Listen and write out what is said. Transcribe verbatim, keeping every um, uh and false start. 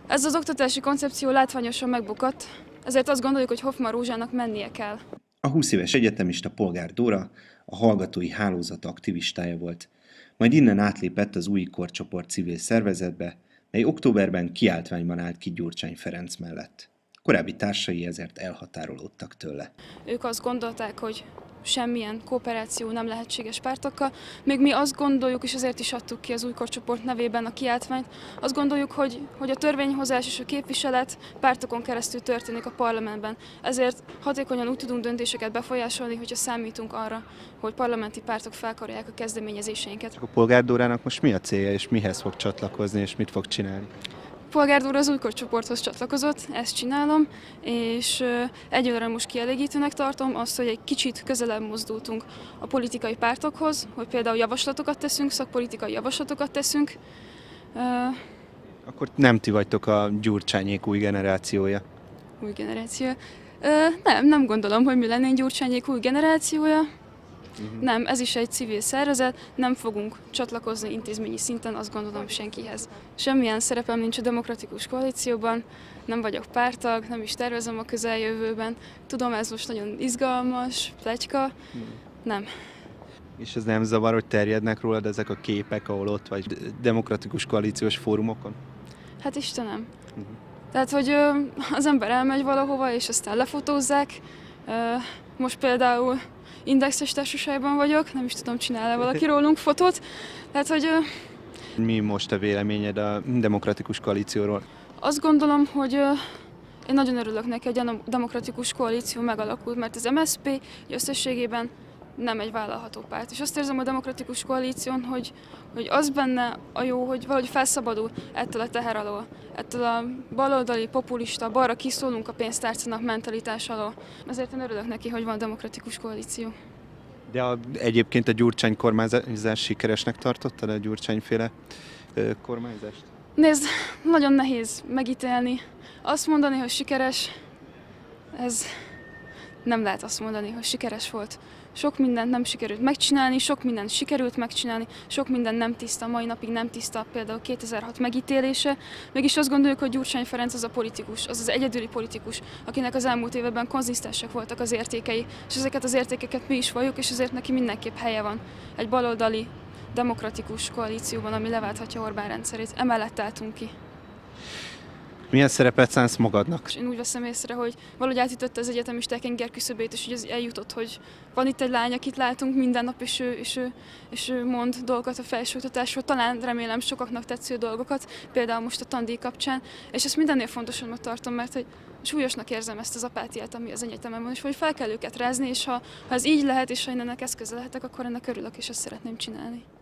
Ez az oktatási koncepció látványosan megbukott, ezért azt gondoljuk, hogy Hoffmann Rózsának mennie kell. A húsz éves egyetemista Polgár Dóra a hallgatói hálózat aktivistája volt, majd innen átlépett az új korcsoport civil szervezetbe, mely októberben kiáltványban állt ki Gyurcsány Ferenc mellett. Korábbi társai ezért elhatárolódtak tőle. Ők azt gondolták, hogy semmilyen kooperáció nem lehetséges pártokkal, még mi azt gondoljuk, és ezért is adtuk ki az új korcsoport nevében a kiáltványt, azt gondoljuk, hogy, hogy a törvényhozás és a képviselet pártokon keresztül történik a parlamentben. Ezért hatékonyan úgy tudunk döntéseket befolyásolni, hogyha számítunk arra, hogy parlamenti pártok felkarolják a kezdeményezéseinket. A Polgár Dórának most mi a célja, és mihez fog csatlakozni, és mit fog csinálni? Polgár Dóra az új korcsoporthoz csatlakozott, ezt csinálom, és egyelőre most kielégítőnek tartom azt, hogy egy kicsit közelebb mozdultunk a politikai pártokhoz, hogy például javaslatokat teszünk, szakpolitikai javaslatokat teszünk. Akkor nem ti vagytok a Gyurcsányék új generációja? Új generáció? Nem, nem gondolom, hogy mi lennénk Gyurcsányék új generációja. Uh-huh. Nem, ez is egy civil szervezet, nem fogunk csatlakozni intézményi szinten, azt gondolom, senkihez. Semmilyen szerepem nincs a demokratikus koalícióban, nem vagyok párttag, nem is tervezem a közeljövőben. Tudom, ez most nagyon izgalmas, pletyka, uh-huh. Nem. És ez nem zavar, hogy terjednek rólad ezek a képek, ahol ott vagy demokratikus koalíciós fórumokon? Hát Istenem. Uh-huh. Tehát, hogy az ember elmegy valahova, és aztán lefotózzák. Most például Indexes társaságban vagyok, nem is tudom, csinál-e valaki rólunk fotót. Tehát, hogy... Mi most a véleményed a demokratikus koalícióról? Azt gondolom, hogy én nagyon örülök neki, hogy a demokratikus koalíció megalakult, mert az em es zé pé összességében nem egy vállalható párt. És azt érzem a demokratikus koalíción, hogy, hogy az benne a jó, hogy valahogy felszabadul ettől a teher alól, ettől a baloldali, populista, balra kiszólunk a pénztárcának mentalitás alól. Ezért én örülök neki, hogy van demokratikus koalíció. De a, egyébként a Gyurcsány kormányzás sikeresnek tartottad, a Gyurcsányféle ö, kormányzást? Nézd, nagyon nehéz megítélni. Azt mondani, hogy sikeres, ez nem lehet azt mondani, hogy sikeres volt. Sok mindent nem sikerült megcsinálni, sok mindent sikerült megcsinálni, sok minden nem tiszta, mai napig nem tiszta, például kétezer-hat megítélése. Mégis azt gondoljuk, hogy Gyurcsány Ferenc az a politikus, az az egyedüli politikus, akinek az elmúlt években konzisztensek voltak az értékei, és ezeket az értékeket mi is valljuk, és ezért neki mindenképp helye van egy baloldali, demokratikus koalícióban, ami leválthatja Orbán rendszerét. Emellett álltunk ki. Milyen szerepet szánsz magadnak? Én úgy veszem észre, hogy valahogy átütötte az egyetemisták inger küszöbét, és hogy az eljutott, hogy van itt egy lány, akit látunk minden nap, és ő, és ő, és ő mond dolgokat a felsőoktatásról, talán remélem sokaknak tetsző dolgokat, például most a tandíj kapcsán, és ezt mindennél fontosabbnak tartom, mert hogy súlyosnak érzem ezt az apátiát, ami az egyetemen van, és hogy fel kell őket rázni, és ha, ha ez így lehet, és ha én ennek eszköze lehetek, akkor ennek örülök, és ezt szeretném csinálni.